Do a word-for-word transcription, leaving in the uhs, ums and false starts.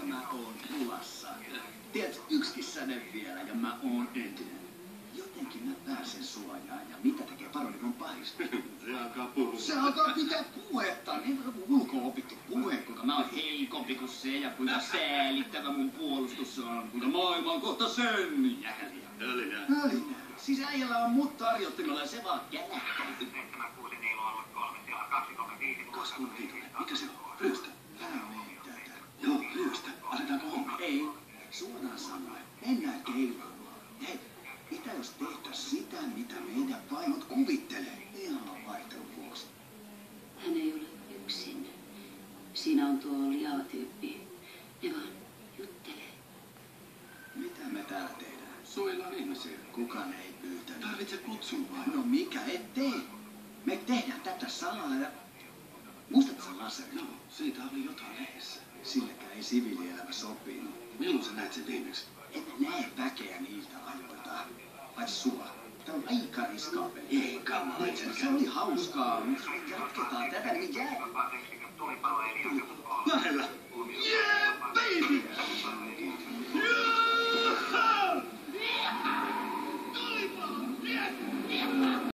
koska mä oon pulassa. Tiedät, yksikin säde vielä ja mä oon entinen. Jotenkin mä pääsen suojaan ja mitä tekee paronikon parista? Se alkaa puhua. Se alkaa pitää puhetta. Niin kuin joku ulko-opittu puhe, kuinka mä oon heikompi kuin se ja kuinka säälittävä mun puolustus on. Kuinka maailma on kohta sen jähliä. Hölinää. Hölinää. Siis äijällä on mut tarjottimella ja se vaan kälähtää. Kaksi kolme viitonen. Mikä se on? Ryöstä. Älä mene tätä. Joo, ryöstä. Aletaanko homma? Ei. Suoraan sanoen. Mennään keilaamaan. Hei, mitä jos tehtäis sitä, mitä meidän vaimot kuvittelee? Ihan vaihtelun vuosi. Hän ei ole yksin. Siinä on tuo liava-tyyppi. Ne vaan juttelee. Mitä me täällä tehdään? Suojellaan ihmisiä. Kukaan ei pyytänyt. Tarvitse kutsun vaan. No mikä ettei? Me tehdään tätä salaa ja... Muistatko sä laserin? Joo, siitä oli jotain lehdessä. Sillekään ei siviilielämä sopinut. Milloin sä näet sen viimeksi? En mä näe väkeä niiltä ajoilta. Paitsi sua. Tää on aika riskaapeli. Ei kamala. Se oli hauskaa. Jatketaan tätä, niin jää. Lähellä.